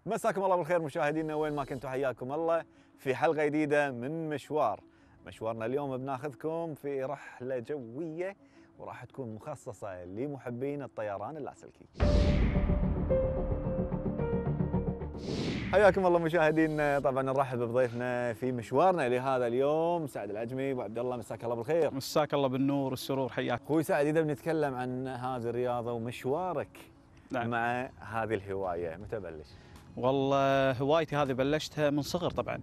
مساكم الله بالخير مشاهدينا وين ما كنتوا، حياكم الله في حلقة جديدة من مشوارنا اليوم بناخذكم في رحلة جوية وراح تكون مخصصة لمحبين الطيران اللاسلكي. حياكم الله مشاهدينا، طبعا نرحب بضيفنا في مشوارنا لهذا اليوم سعد العجمي. ابو عبد الله مساك الله بالخير. مساك الله بالنور والسرور، حياك اخوي سعد. اذا بنتكلم عن هذه الرياضة ومشوارك مع هذه الهواية، متى بلش؟ والله هوايتي هذه بلشتها من صغر طبعا.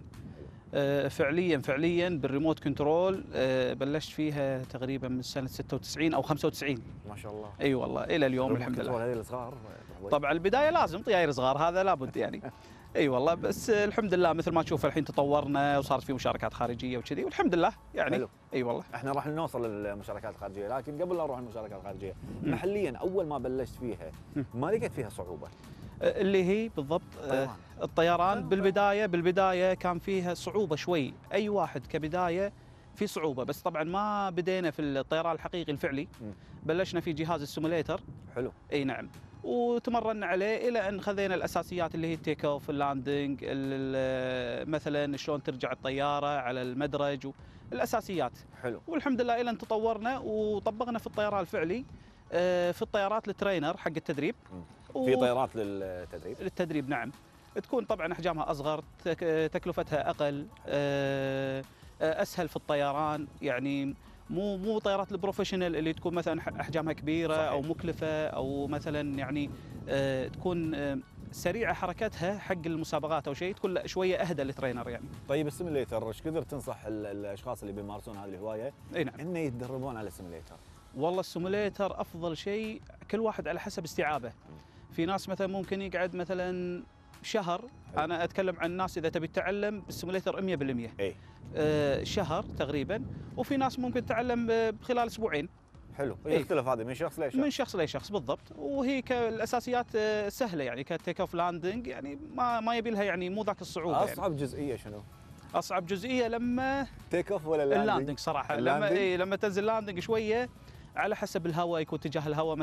فعليا بالريموت كنترول بلشت فيها تقريبا من سنه 96 او 95. ما شاء الله. اي والله الى اليوم الحمد لله. هذه الصغار طبعا البدايه لازم طياير صغار، هذا لابد يعني. اي والله، بس الحمد لله مثل ما تشوف الحين تطورنا وصارت في مشاركات خارجيه وكذي والحمد لله يعني. حلو. اي والله احنا راح نوصل للمشاركات الخارجيه، لكن قبل لا نروح للمشاركات الخارجيه محليا اول ما بلشت فيها ما لقيت فيها صعوبه؟ اللي هي بالضبط الطيران. بالبدايه كان فيها صعوبه شوي، اي واحد كبدايه في صعوبه، بس طبعا ما بدينا في الطيران الحقيقي الفعلي. بلشنا في جهاز السيموليتر. حلو. اي نعم، وتمرنا عليه الى ان خذينا الاساسيات اللي هي التيك اوف، اللاندنج، مثلا شلون ترجع الطياره على المدرج الاساسيات. حلو. والحمد لله الى ان تطورنا وطبقنا في الطيران الفعلي، في الطيارات الترينر حق التدريب. في طيارات للتدريب نعم. تكون طبعا احجامها اصغر، تكلفتها اقل، اسهل في الطيران يعني. مو طيارات البروفيشنال اللي تكون مثلا احجامها كبيره. صحيح. او مكلفه، او مثلا يعني تكون سريعه حركتها حق المسابقات او شيء، تكون شويه اهدى للترينر يعني. طيب السيميليتر ايش قدر تنصح الاشخاص اللي بيمارسون هذه الهوايه نعم انه يتدربون على السيميليتر؟ والله السيموليتر افضل شيء، كل واحد على حسب استيعابه. في ناس مثلا ممكن يقعد مثلا شهر. حلو. انا اتكلم عن الناس اذا تبي تتعلم السيموليتر 100%. اي شهر تقريبا. وفي ناس ممكن تتعلم بخلال اسبوعين. حلو. يختلف هذا من شخص لشخص. من شخص لشخص بالضبط. وهي الاساسيات سهله يعني، كتيك اوف لاندنج يعني ما يبي لها يعني مو ذاك الصعوبه. اصعب يعني جزئيه شنو؟ اصعب جزئيه لما تيك اوف ولا اللاندنج صراحه. لما تنزل لاندنج شويه على حسب الهواء، يكون اتجاه الهواء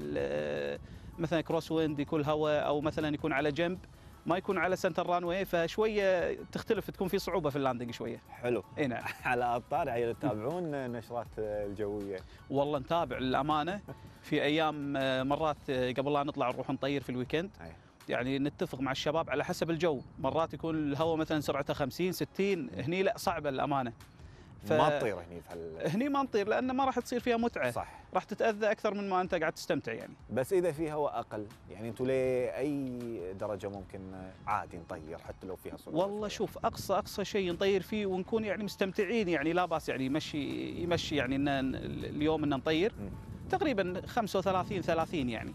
مثلا كروس ويند يكون الهواء، او مثلا يكون على جنب ما يكون على سنتر رانوي، فشويه تختلف، تكون في صعوبه في اللاندنج شويه. حلو. اي نعم. على الطاري تتابعون نشرات الجويه؟ والله نتابع للامانه. في ايام مرات قبل لا نطلع نروح نطير في الويكند. يعني نتفق مع الشباب على حسب الجو، مرات يكون الهواء مثلا سرعته 50 60، هني لا صعبه للامانه. ما تطير هني ما نطير، لان ما راح تصير فيها متعه. صح. راح تتاذى اكثر من ما انت قاعد تستمتع يعني. بس اذا في هواء اقل يعني انتم لاي درجه ممكن عادي نطير حتى لو فيها صعوبه؟ والله شوف، اقصى شيء نطير فيه ونكون يعني مستمتعين يعني، لا باس يعني، يمشي يعني ان اليوم ان نطير تقريبا 35 30 يعني.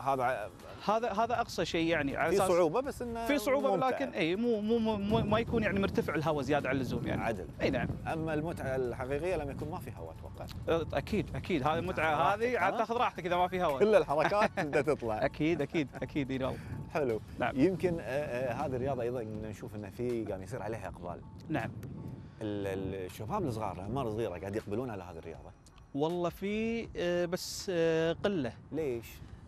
هذا اقصى شيء يعني، على في صعوبه، بس انه في صعوبه لكن اي مو ما يكون يعني مرتفع الهواء زياده عن اللزوم يعني. عدل. اي نعم. اما المتعه الحقيقيه لما يكون ما في هواء اتوقع. اكيد هذه المتعه، هذه عاد تاخذ راحتك اذا ما في هواء. كل الحركات تبدا تطلع. اكيد اي والله. حلو. نعم. يمكن هذه الرياضه ايضا نشوف انه في قاعد يصير عليها اقبال. نعم. الشباب الصغار، الاعمار الصغيره قاعد يقبلون على هذه الرياضه؟ والله في بس قله. ليش؟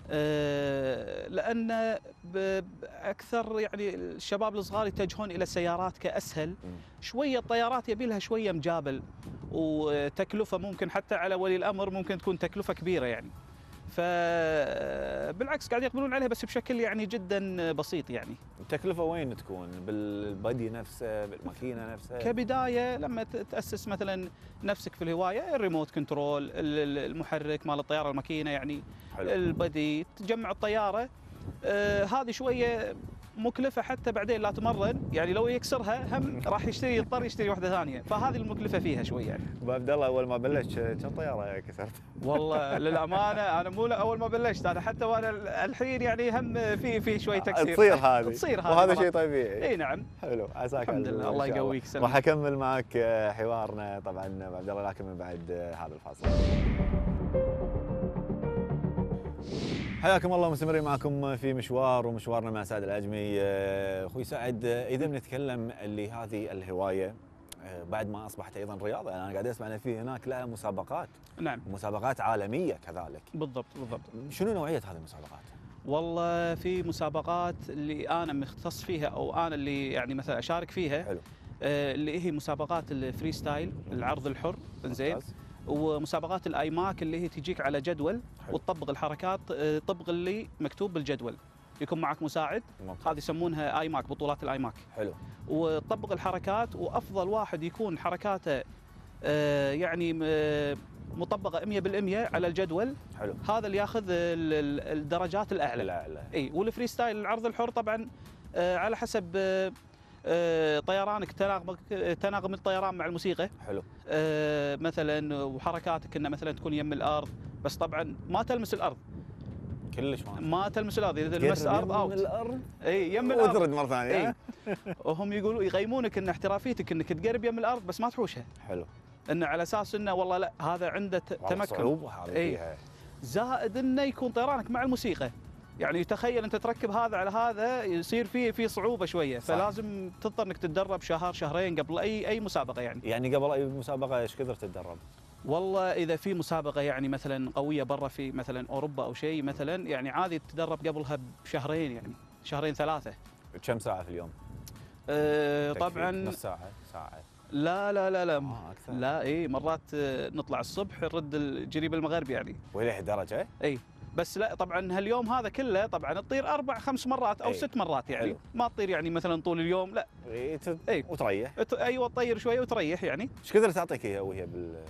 لأن أكثر يعني الشباب الصغار يتجهون إلى السيارات كأسهل شوية. الطيارات يبي لها شوية مجابل، وتكلفة ممكن حتى على ولي الأمر ممكن تكون تكلفة كبيرة يعني. فبالعكس قاعد يقبلون عليها بس بشكل يعني جدا بسيط يعني. التكلفة وين تكون؟ بالبدي نفسه، بالماكينة نفسها؟ كبداية لما تأسس مثلا نفسك في الهواية، الريموت كنترول، المحرك مال الطيارة، الماكينة يعني. حلو. البدي تجمع الطيارة، هذه شوية مكلفة حتى بعدين لا تمرن يعني، لو يكسرها هم راح يضطر يشتري واحدة ثانية، فهذه المكلفة فيها شوية يعني. ابو عبد الله اول ما بلشت كم طيارة كسرت؟ والله للأمانة أنا مو أول ما بلشت، أنا حتى وأنا الحين يعني هم في شوية تكسير. تصير هذه وهذا شيء طبيعي. اي نعم. حلو. عساك الحمد لله. الله يقويك. راح أكمل معك حوارنا طبعا ابو عبد الله، لكن من بعد هذا الفاصل. حياكم الله، مستمرين معكم في ومشوارنا مع سعد العجمي. اخوي سعد، اذا بنتكلم اللي هذه الهوايه بعد ما اصبحت ايضا رياضه، انا قاعد اسمع ان في هناك لها مسابقات. نعم. مسابقات عالميه كذلك. بالضبط. شنو نوعيه هذه المسابقات؟ والله في مسابقات اللي انا مختص فيها او انا اللي يعني مثلا اشارك فيها. حلو. اللي هي مسابقات الفري ستايل، العرض الحر، زين. ممتاز. ومسابقات الاي ماك اللي هي تجيك على جدول حلو. وتطبق الحركات طبق اللي مكتوب بالجدول. يكون معك مساعد، ممتاز. هذه يسمونها اي ماك، بطولات الاي ماك. حلو. وتطبق الحركات، وافضل واحد يكون حركاته يعني مطبقه 100% على الجدول، حلو. هذا اللي ياخذ الدرجات الاعلى. الاعلى. اي. والفري ستايل العرض الحر طبعا على حسب طيرانك، تناغم الطيران مع الموسيقى. حلو. مثلا وحركاتك انه مثلا تكون يم الارض، بس طبعا ما تلمس الارض. كلش ما تلمس الارض، اذا لمست الارض اوت. الارض. اي يم الارض وترد مره ثانيه. اي. وهم يقولوا يقيمونك ان احترافيتك انك تقرب يم الارض بس ما تحوشها. حلو. انه على اساس انه والله لا، هذا عنده تمكن. صعوبه هذه فيها. زائد انه يكون طيرانك مع الموسيقى. يعني تخيل انت تركب هذا على هذا، يصير في صعوبه شويه. صح. فلازم تضطر انك تتدرب شهر شهرين قبل اي مسابقه يعني. يعني قبل اي مسابقه ايش كثر تتدرب؟ والله اذا في مسابقه يعني مثلا قويه برا في مثلا اوروبا او شيء مثلا، يعني عادي تتدرب قبلها بشهرين، يعني شهرين ثلاثه. كم ساعه في اليوم؟ طبعا نص ساعه، ساعه؟ لا لا لا لا اكثر. لا. اي مرات نطلع الصبح نرد الجريب المغربي يعني. والى درجه؟ اي. بس لا طبعا هاليوم هذا كله طبعا تطير 4-5 مرات او 6 مرات يعني. حلو. ما تطير يعني مثلا طول اليوم، لا. اي وتريح. ايوه تطير شويه وتريح يعني. ايش كثر تعطيك هي وهي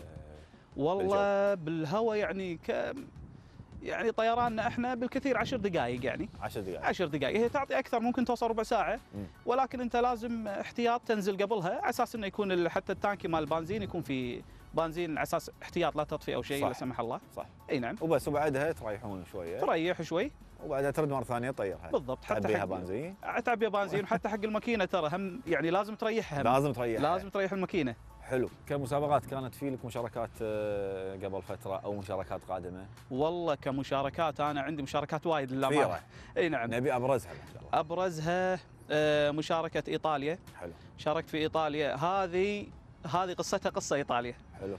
والله بالهواء يعني يعني طيراننا احنا بالكثير 10 دقائق يعني. 10 دقائق. 10 دقائق هي تعطي اكثر، ممكن توصل ربع ساعه. ولكن انت لازم احتياط تنزل قبلها على اساس انه يكون حتى التانكي مال البنزين يكون في بنزين على اساس احتياط لا تطفي او شيء لا سمح الله. صح. اي نعم. وبس، وبعدها تريحون شويه. تريح شوي وبعدها ترد مره ثانيه تطيرها. بالضبط. حتى تعبيها بنزين. تعبيها بنزين. وحتى حق الماكينه ترى هم يعني لازم تريحها. لازم تريحها. لازم تريح الماكينه. حلو. كمسابقات كانت في لك مشاركات قبل فتره او مشاركات قادمه؟ والله كمشاركات انا عندي مشاركات وايد للامانه. اي نعم. نبي ابرزها ان شاء الله. ابرزها مشاركه ايطاليا. حلو. شاركت في ايطاليا. هذه قصتها قصه ايطاليا. حلو.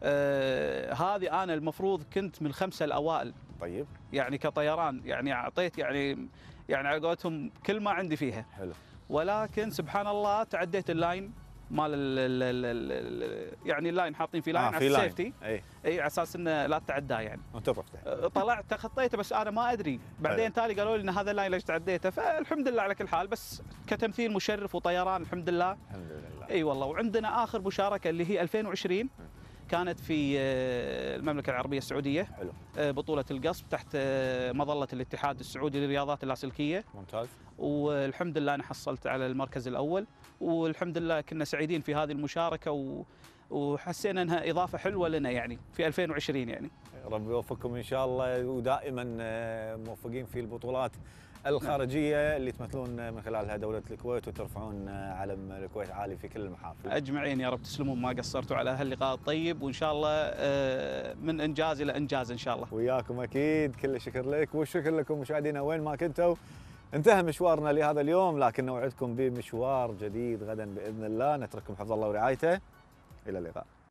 هذه انا المفروض كنت من الخمسه الاوائل. طيب. يعني كطيران يعني اعطيت يعني على قولتهم كل ما عندي فيها. حلو. ولكن سبحان الله تعديت اللاين مال يعني اللاين حاطين في لاين على السيفتي. اي على اساس انه لا تتعداه يعني. وانت طفته. طلعت تخطيته بس انا ما ادري. بعدين تالي قالوا لي ان هذا اللاين ليش تعديته، فالحمد لله على كل حال. بس كتمثيل مشرف وطيران الحمد لله. الحمد لله. اي والله. وعندنا اخر مشاركه اللي هي 2020 كانت في المملكه العربيه السعوديه. حلو. بطوله القصب تحت مظله الاتحاد السعودي للرياضات اللاسلكيه. ممتاز. والحمد لله انا حصلت على المركز الاول. والحمد لله كنا سعيدين في هذه المشاركه وحسينا انها اضافه حلوه لنا يعني في 2020 يعني. ربي يوفقكم ان شاء الله، ودائما موفقين في البطولات الخارجيه اللي تمثلون من خلالها دوله الكويت وترفعون علم الكويت عالي في كل المحافل. اجمعين يا رب تسلمون، ما قصرتوا على هاللقاء الطيب، وان شاء الله من انجاز الى انجاز ان شاء الله. وياكم اكيد. كل الشكر لك والشكر لكم مشاهدينا وين ما كنتوا. انتهى مشوارنا لهذا اليوم، لكن نوعدكم بمشوار جديد غدا باذن الله. نترككم حفظ الله ورعايته. الى اللقاء.